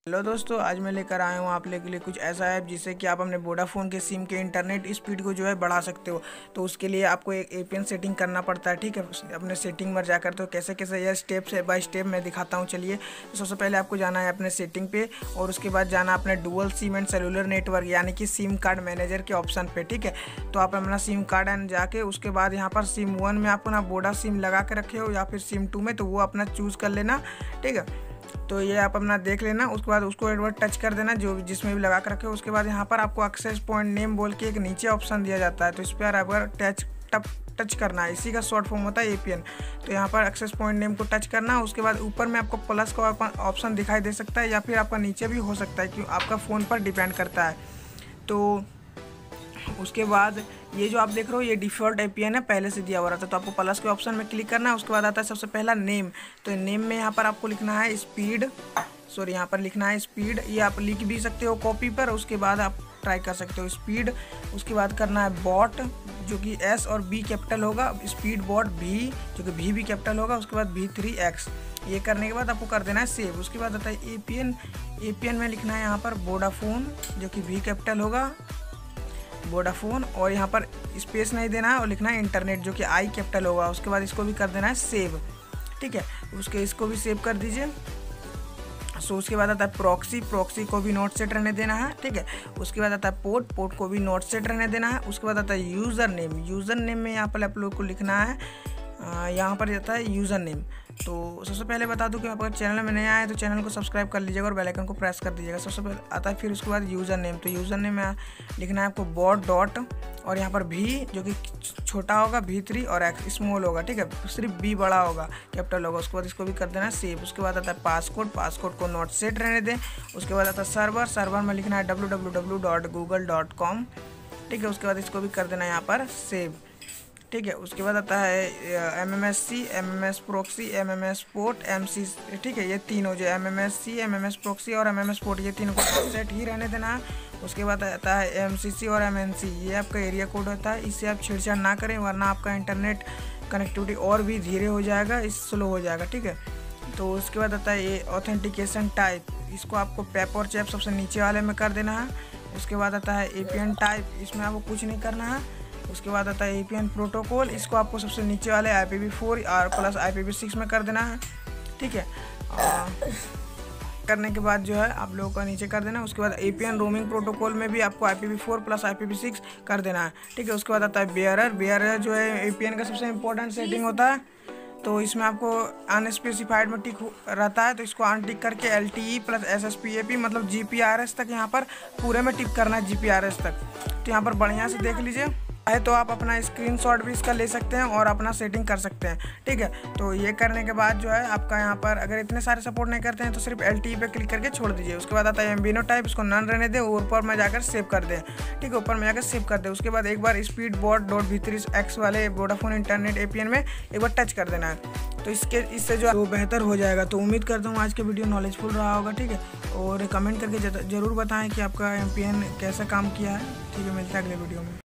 Hello दोस्तों, आज मैं लेकर आया हूँ आप लोगों के लिए कुछ ऐसा ऐप जिससे कि आप अपने वोडाफोन के सिम के इंटरनेट स्पीड को जो है बढ़ा सकते हो। तो उसके लिए आपको एक एपीएन सेटिंग करना पड़ता है। ठीक है, अपने सेटिंग में जाकर तो कैसे कैसे यह स्टेप बाय स्टेप मैं दिखाता हूँ। चलिए, तो सबसे पहले आपको जाना है अपने सेटिंग पे और उसके बाद जाना अपने dual SIM and cellular network यानी कि सिम कार्ड मैनेजर के ऑप्शन पे। ठीक है, तो आप अपना सिम कार्ड एंड जाके उसके बाद यहाँ पर सिम 1 में आपको ना वोडा सिम लगा के रखे हो या फिर सिम 2 में, तो वो अपना चूज़ कर लेना। ठीक है, तो ये आप अपना देख लेना। उसके बाद उसको एक बार टच कर देना जो जिसमें भी लगा कर रखे हो। उसके बाद यहाँ पर आपको एक्सेस पॉइंट नेम बोल के एक नीचे ऑप्शन दिया जाता है, तो इस पर अगर टच करना है। इसी का शॉर्ट फॉर्म होता है एपीएन। तो यहाँ पर एक्सेस पॉइंट नेम को टच करना है। उसके बाद ऊपर में आपको प्लस का ऑप्शन दिखाई दे सकता है या फिर आपका नीचे भी हो सकता है, क्यों आपका फ़ोन पर डिपेंड करता है। तो उसके बाद ये जो आप देख रहे हो ये डिफ़ॉल्ट एपीएन है, पहले से दिया हुआ रहता है। तो आपको प्लस के ऑप्शन में क्लिक करना है। उसके बाद आता है सबसे पहला नेम। तो नेम में यहाँ पर आपको लिखना है स्पीड, यहाँ पर लिखना है स्पीड। ये आप लिख भी सकते हो कॉपी पर, उसके बाद आप ट्राई कर सकते हो स्पीड। उसके बाद करना है बॉट जो कि एस और बी कैपिटल होगा, स्पीड बॉट भी जो कि भी कैपिटल होगा। उसके बाद V3X। ये करने के बाद आपको कर देना है सेव। उसके बाद आता है एपीएन में लिखना है यहाँ पर वोडाफोन जो कि V कैपिटल होगा, वोडाफोन, और यहाँ पर स्पेस नहीं देना है और लिखना है इंटरनेट जो कि आई कैपिटल होगा। उसके बाद इसको भी कर देना है सेव। ठीक है, इसको भी सेव कर दीजिए। उसके बाद आता है प्रॉक्सी को भी नॉट सेट रहने देना है। ठीक है, उसके बाद आता है पोर्ट को भी नॉट सेट रहने देना है। उसके बाद आता है यूज़र नेम में यहाँ पर आप लोग को लिखना है, यहाँ पर आता है यूज़र नेम। तो सबसे पहले बता दूं कि आप अगर चैनल में नया है तो चैनल को सब्सक्राइब कर लीजिएगा और बेल आइकन को प्रेस कर दीजिएगा। सबसे पहले आता है फिर उसके बाद यूज़र नेम। तो यूज़र नेम में लिखना है आपको बॉट डॉट और यहाँ पर भी जो कि छोटा होगा V3 और X स्मॉल होगा। ठीक है, सिर्फ B बड़ा होगा, कैपिटल होगा। उसके बाद इसको भी कर देना है सेव। उसके बाद आता है पासकोड को नॉट सेट रहने दें। उसके बाद आता है सर्वर में लिखना है www.google.com। ठीक है, उसके बाद इसको भी कर देना है यहाँ पर सेव। ठीक है, उसके बाद आता है MMSC, MMS proxy, MMS port, MC। ठीक है, ये तीनों जो MMSC, MMS प्रॉक्सी और MMS पोर्ट, ये तीनों को सेट ही रहने देना है। उसके बाद आता है MCC और MNC, ये आपका एरिया कोड होता है। इससे आप छेड़छाड़ ना करें वरना आपका इंटरनेट कनेक्टिविटी और भी धीरे हो जाएगा, स्लो हो जाएगा। ठीक है, तो उसके बाद आता है ये ऑथेंटिकेशन टाइप, इसको आपको पेप और चैप सबसे नीचे वाले में कर देना है। उसके बाद आता है एपीएन टाइप, इसमें आपको कुछ नहीं करना है। उसके बाद आता है एपीएन प्रोटोकॉल, इसको आपको सबसे नीचे वाले IPv4 और प्लस IPv6 में कर देना है। ठीक है, करने के बाद जो है आप लोगों का नीचे कर देना है। उसके बाद एपीएन रोमिंग प्रोटोकॉल में भी आपको IPv4 प्लस IPv6 कर देना है। ठीक है, उसके बाद आता है बेयरर जो है एपीएन का सबसे इंपॉर्टेंट सेटिंग होता है। तो इसमें आपको अनस्पेसिफाइड में टिक रहता है, तो इसको अनटिक करके LTE प्लस SSPAP मतलब GPRS तक यहाँ पर पूरे में टिक करना है, GPRS तक। तो यहाँ पर बढ़िया से देख लीजिए है, तो आप अपना स्क्रीनशॉट भी इसका ले सकते हैं और अपना सेटिंग कर सकते हैं। ठीक है, तो ये करने के बाद जो है आपका यहाँ पर अगर इतने सारे सपोर्ट नहीं करते हैं तो सिर्फ LTE पे क्लिक करके छोड़ दीजिए। उसके बाद आता है एम्बिनो टाइप, इसको नन रहने दें और ऊपर में जाकर सेव कर दें। ठीक है, ऊपर में जाकर सेव कर दें। उसके बाद एक बार स्पीड बॉट .V3X वाले वोडाफोन इंटरनेट एपीएन में एक बार टच कर देना है, तो इससे जो वो बेहतर हो जाएगा। तो उम्मीद करता हूँ आज का वीडियो नॉलेजफुल रहा होगा। ठीक है, और कमेंट करके ज़रूर बताएं कि आपका एपीएन कैसा काम किया है। ठीक है, मिलता है अगले वीडियो में।